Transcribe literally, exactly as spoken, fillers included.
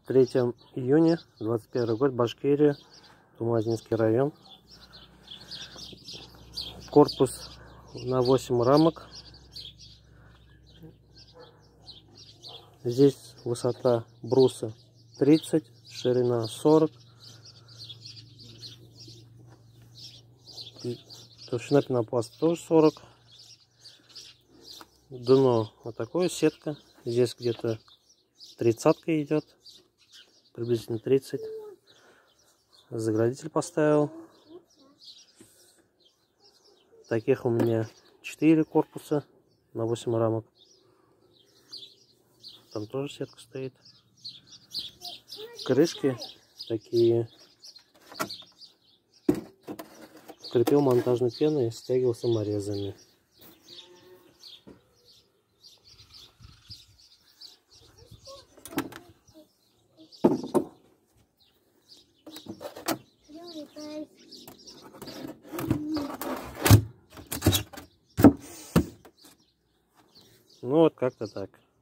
третьего июня двадцать первый год, Башкирия, Тумазнинский район. Корпус на восемь рамок. Здесь высота бруса тридцать, ширина сорок. Толщина пенопласта тоже сорок. Дно вот такое, сетка. Здесь где-то тридцатка идет. Приблизительно тридцать. Заградитель поставил. Таких у меня четыре корпуса на восемь рамок. Там тоже сетка стоит. Крышки такие. Крепил монтажной пеной, стягивал саморезами. Ну вот как-то так.